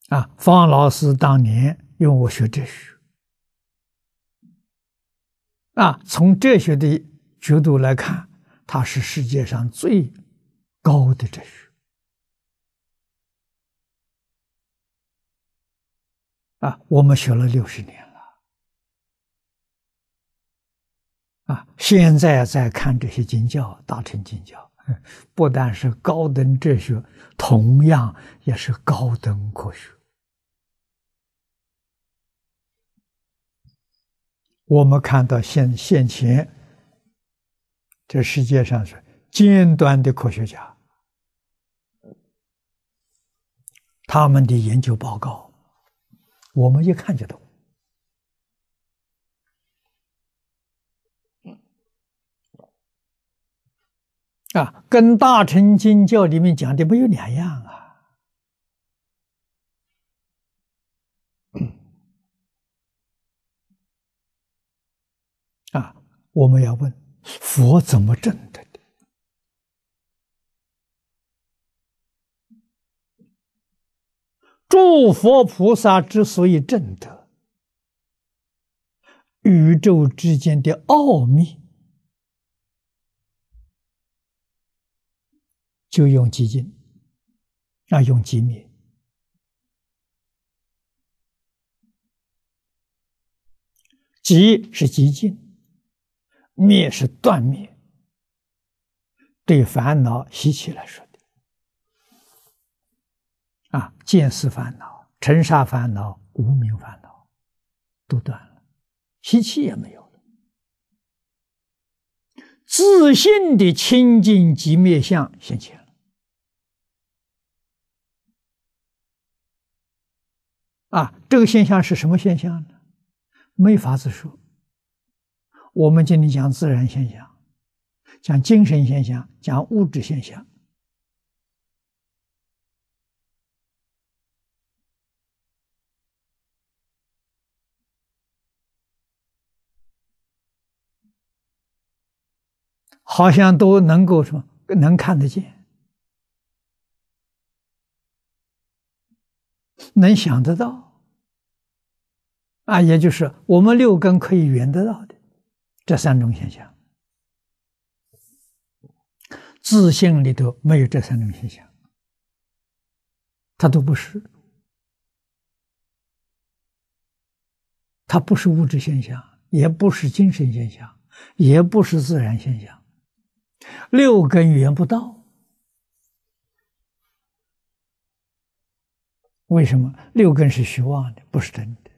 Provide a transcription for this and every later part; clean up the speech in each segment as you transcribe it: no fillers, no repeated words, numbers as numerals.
方老师当年因为我学哲学，从哲学的角度来看，它是世界上最高的哲学。我们学了60年了，现在在看这些经教，大乘经教，不但是高等哲学，同样也是高等科学。我们看到现前这世界上是尖端的科学家，他们的研究报告，我们一看就懂。跟大乘经教里面讲的没有两样我们要问佛怎么证的？诸佛菩萨之所以证得宇宙之间的奥秘，就用寂静，用寂灭。寂是寂静，灭是断灭。对烦恼习气来说的，见思烦恼、尘沙烦恼、无明烦恼都断了，习气也没有了，自性的清净寂灭相现前了。这个现象是什么现象呢？没法子说。我们今天讲自然现象，讲精神现象，讲物质现象。好像都能够什么能看得见，能想得到，也就是我们六根可以缘得到的这3种现象。自性里头没有这3种现象，它都不是，它不是物质现象，也不是精神现象，也不是自然现象，六根缘不到。为什么？六根是虚妄的，不是真的。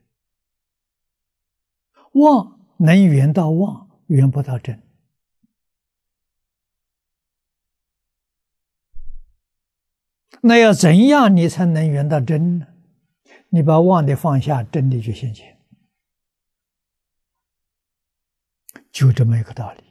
妄能缘到妄，缘不到真。那要怎样你才能缘到真呢？你把妄的放下，真的就现前，就这么一个道理。